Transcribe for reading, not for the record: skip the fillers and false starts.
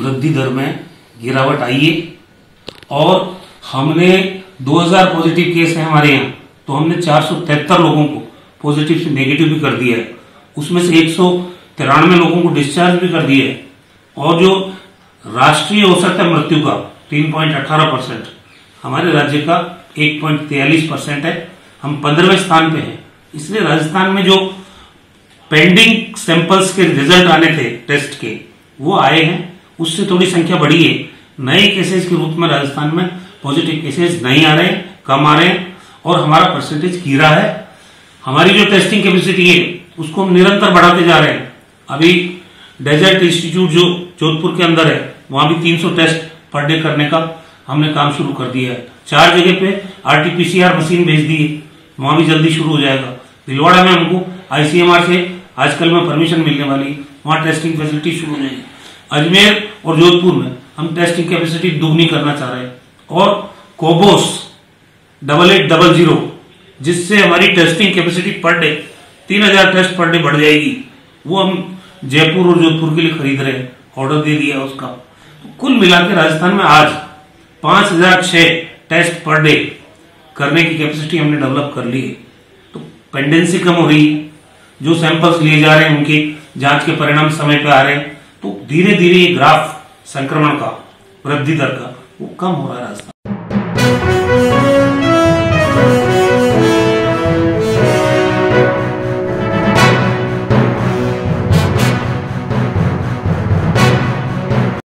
वृद्धि दर में गिरावट आई है और हमने 2000 पॉजिटिव केस है हमारे यहाँ, तो हमने 473 लोगों को पॉजिटिव से नेगेटिव भी कर दिया है। उसमें से 193 लोगों को डिस्चार्ज भी कर दिया है और जो राष्ट्रीय औसत है मृत्यु का 3.18%, हमारे राज्य का 1.43% है। हम 15वें स्थान पे हैं। इसलिए राजस्थान में जो पेंडिंग सैंपल्स के रिजल्ट आने थे टेस्ट के, वो आए हैं, उससे थोड़ी संख्या बढ़ी है। नए केसेस के रूप में राजस्थान में पॉजिटिव केसेस नहीं आ रहे हैं, कम आ रहे हैं और हमारा परसेंटेज गिरा है। हमारी जो टेस्टिंग कैपेसिटी है उसको हम निरंतर बढ़ाते जा रहे हैं। अभी डेजर्ट इंस्टीट्यूट जो जोधपुर के अंदर है, वहां भी 300 टेस्ट पर डे करने का हमने काम शुरू कर दिया है। 4 जगह पे RT-PCR मशीन भेज दी है, वहां भी जल्दी शुरू हो जाएगा। भीलवाड़ा में हमको ICMR से आजकल में परमिशन मिलने वाली, वहां टेस्टिंग फैसिलिटी शुरू हो जाएगी। अजमेर और जोधपुर में हम टेस्टिंग कैपेसिटी दुगनी करना चाह रहे हैं और कोबोस 8800, जिससे हमारी testing capacity per day 3000 test per day बढ़ जाएगी, वो हम जयपुर और जोधपुर के लिए खरीद रहे हैं, ऑर्डर दे दिया उसका। तो कुल मिला के राजस्थान में आज 5006 टेस्ट पर डे करने की कैपेसिटी हमने डेवलप कर ली है। तो पेंडेंसी कम हो रही है, जो सैंपल्स लिए जा रहे हैं उनके जांच के परिणाम समय पे आ रहे हैं, तो धीरे धीरे ये ग्राफ संक्रमण का, वृद्धि दर का, वो कम हो रहा है राजस्थान।